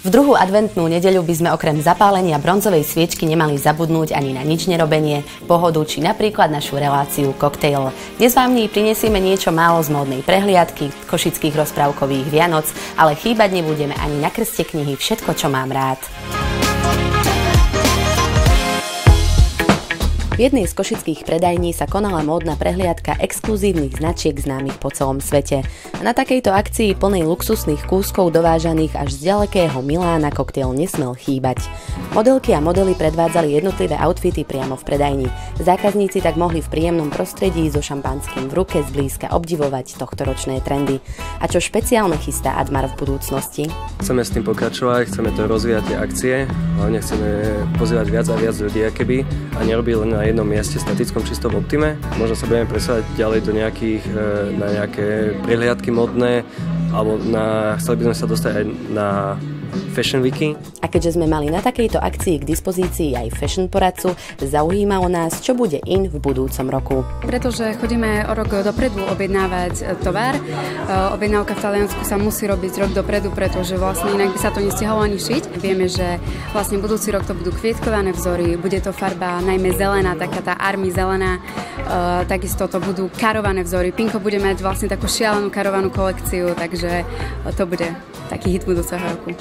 druhú adventnú nedeľu by sme okrem zapálenia bronzovej sviečky nemali zabudnúť ani na nič nerobenie, pohodu či napríklad našu reláciu Cocktail. Dnes vám v nej prinesieme niečo málo z módnej prehliadky, košických rozprávkových Vianoc, ale chýbať nebudeme ani na krste knihy Všetko, čo mám rád. V jednej z košických predajní sa konala módna prehliadka exkluzívnych značiek známych po celom svete. A na takejto akcii plnej luxusných kúskov dovážaných až z ďalekého Milána Cocktail nesmel chýbať. Modelky a modely predvádzali jednotlivé outfity priamo v predajni. Zákazníci tak mohli v príjemnom prostredí so šampanským v ruke zblízka obdivovať tohtoročné trendy. A čo špeciálne chystá Admar v budúcnosti? Chceme s tým pokračovať, chceme to rozvíjať tie akcie, hlavne chceme pozývať viac a viac ľudí akoby a nerobiť len na jednom mieste statickom čistom Optime. Možno sa budeme presúvať ďalej do na nejaké prehliadky modné, alebo chceli by sme sa dostať aj na Fashion Weeky. A keďže sme mali na takejto akcii k dispozícii aj fashion poradcu, zaujímalo nás, čo bude in v budúcom roku. Pretože chodíme o rok dopredu objednávať tovar. Objednávka v Taliansku sa musí robiť rok dopredu, pretože vlastne inak by sa to nestihalo ani šiť. Vieme, že vlastne budúci rok to budú kvietkované vzory, bude to farba najmä zelená, taká tá army zelená, takisto to budú karované vzory. Pinko bude mať vlastne takú šialenú karovanú kolekciu, takže to bude taký hit budúceho roku.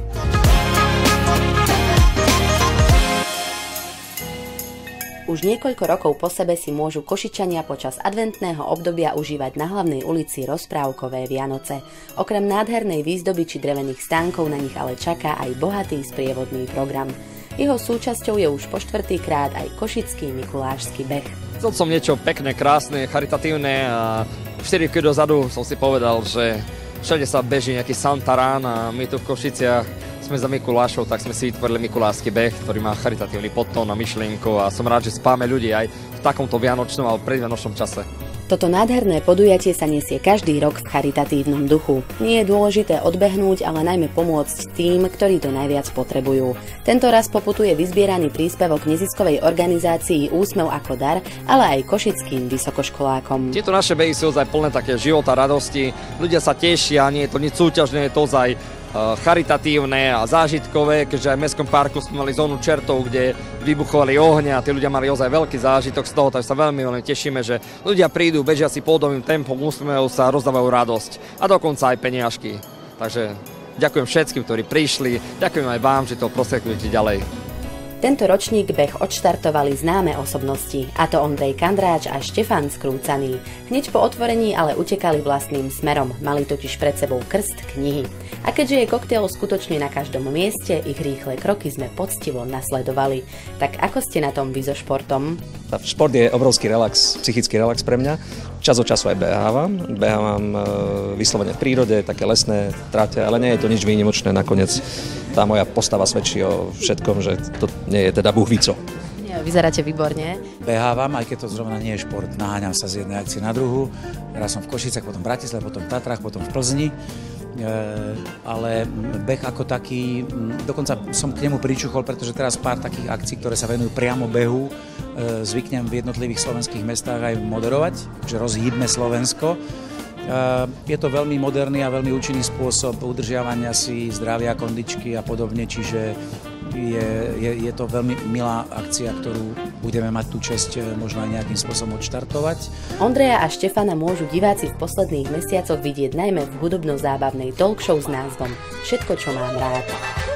Už niekoľko rokov po sebe si môžu Košičania počas adventného obdobia užívať na hlavnej ulici rozprávkové Vianoce. Okrem nádhernej výzdoby či drevených stánkov na nich ale čaká aj bohatý sprievodný program. Jeho súčasťou je už po štvrtýkrát aj košický mikulášsky beh. Chcel som niečo pekné, krásne, charitatívne a 4 roky dozadu som si povedal, že všade sa beží nejaký Santarán a my tu v Košiciach sme za Mikulášov, tak sme si vytvorili mikulášsky beh, ktorý má charitatívny podtón a myšlienku a som rád, že spáme ľudí aj v takomto vianočnom alebo predvianočnom čase. Toto nádherné podujatie sa nesie každý rok v charitatívnom duchu. Nie je dôležité odbehnúť, ale najmä pomôcť tým, ktorí to najviac potrebujú. Tento raz poputuje vyzbieraný príspevok neziskovej organizácii Úsmev ako dar, ale aj košickým vysokoškolákom. Tieto naše behy sú ozaj plné také života, radosti, ľudia sa tešia, nie je to nič súťažné, je to ozaj charitatívne a zážitkové, keďže aj v Mestskom parku sme mali zónu čertov, kde vybuchovali ohne a tí ľudia mali ozaj veľký zážitok z toho, takže sa veľmi tešíme, že ľudia prídu, bežia si pódovým tempom, úsmevajú sa, rozdávajú radosť a dokonca aj peniažky. Takže ďakujem všetkým, ktorí prišli, ďakujem aj vám, že to prosekujete ďalej. Tento ročník beh odštartovali známe osobnosti, a to Ondrej Kandráč a Štefan Skrúcaný. Hneď po otvorení ale utekali vlastným smerom, mali totiž pred sebou krst knihy. A keďže je Cocktail skutočne na každom mieste, ich rýchle kroky sme poctivo nasledovali. Tak ako ste na tom vy so športom? Šport je obrovský relax, psychický relax pre mňa. Čas od času aj behávam. Behávam vyslovene v prírode, také lesné trate, ale nie je to nič výnimočné. Nakoniec tá moja postava svedčí o všetkom, že to nie je teda buhvico. Vyzeráte výborne. Behávam, aj keď to zrovna nie je šport. Naháňam sa z jednej akcie na druhú. Raz som v Košicách, potom v Bratislave, potom v Tatrách, potom v Plzni. Ale beh ako taký, dokonca som k nemu pričuchol, pretože teraz pár takých akcií, ktoré sa venujú priamo behu, zvyknem v jednotlivých slovenských mestách aj moderovať, že rozhýbme Slovensko. Je to veľmi moderný a veľmi účinný spôsob udržiavania si zdravia, kondičky a podobne, čiže je to veľmi milá akcia, ktorú budeme mať tú česť možno aj nejakým spôsobom odštartovať. Ondreja a Štefana môžu diváci v posledných mesiacoch vidieť najmä v hudobno-zábavnej talk show s názvom Všetko, čo mám rád.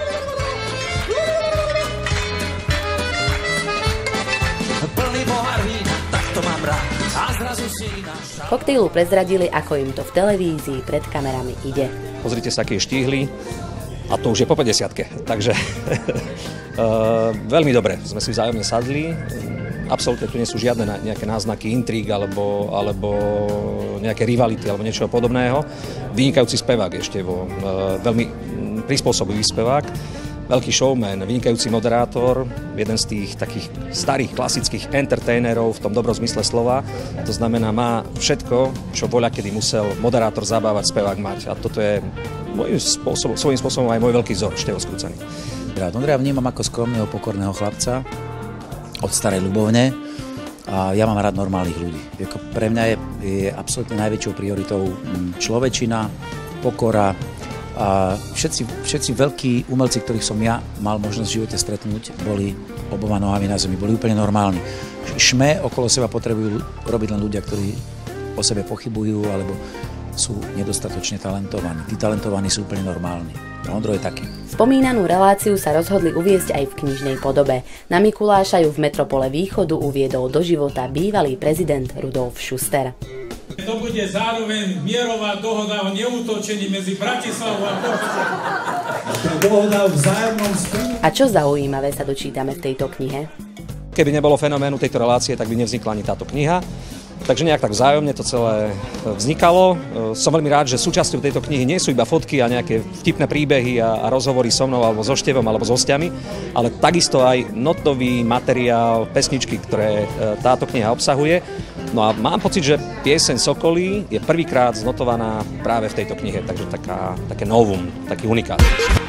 Cocktail prezradili, ako im to v televízii pred kamerami ide. Pozrite sa, aký je štíhly. A to už je po 50-ke, takže veľmi dobre, sme si vzájomne sadli, absolútne tu nie sú žiadne nejaké náznaky intríg alebo nejaké rivality alebo niečo podobného. Vynikajúci spevák ešte, veľmi prispôsobivý spevák, veľký showman, vynikajúci moderátor, jeden z tých takých starých klasických entertainerov v tom dobrom zmysle slova. To znamená, má všetko, čo voľakedy musel moderátor zabávať, spevák mať. A toto je svojím spôsobom aj môj veľký vzor, Števo Skrúcaný. Ondreja vnímam ako skromného, pokorného chlapca od starej ľubovne a ja mám rád normálnych ľudí. Pre mňa je absolútne najväčšou prioritou človečina, pokora, A všetci veľkí umelci, ktorých som ja mal možnosť v živote stretnúť, boli oboma nohami na zemi, boli úplne normálni. Šme okolo seba potrebujú robiť len ľudia, ktorí o sebe pochybujú alebo sú nedostatočne talentovaní. Tí talentovaní sú úplne normálni. Ondro je taký. Spomínanú reláciu sa rozhodli uviesť aj v knižnej podobe. Na Mikuláša ju v Metropole Východu uviedol do života bývalý prezident Rudolf Schuster. To bude zároveň mierová dohoda o neútočení medzi Bratislavou a Košicou. Dohoda o vzájomnom spolu. A čo zaujímavé sa dočítame v tejto knihe? Keby nebolo fenoménu tejto relácie, tak by nevznikla ani táto kniha. Takže nejak tak vzájomne to celé vznikalo. Som veľmi rád, že súčasťou tejto knihy nie sú iba fotky a nejaké vtipné príbehy a rozhovory so mnou alebo so Števom alebo s hostiami, ale takisto aj notový materiál, pesničky, ktoré táto kniha obsahuje. No a mám pocit, že pieseň Sokolí je prvýkrát znotovaná práve v tejto knihe, takže také novum, taký unikát.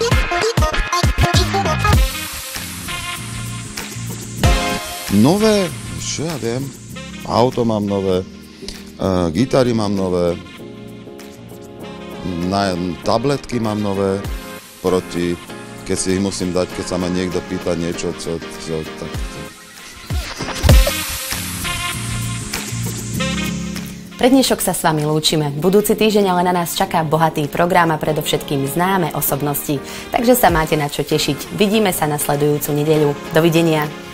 Nové, čo ja viem, auto mám nové, gitary mám nové, tabletky mám nové, proti, keď si ich musím dať, keď sa ma niekto pýta niečo, tak... Pre dnešok sa s vami lúčime. Budúci týždeň ale na nás čaká bohatý program a predovšetkým známe osobnosti. Takže sa máte na čo tešiť. Vidíme sa nasledujúcu nedeľu. Dovidenia.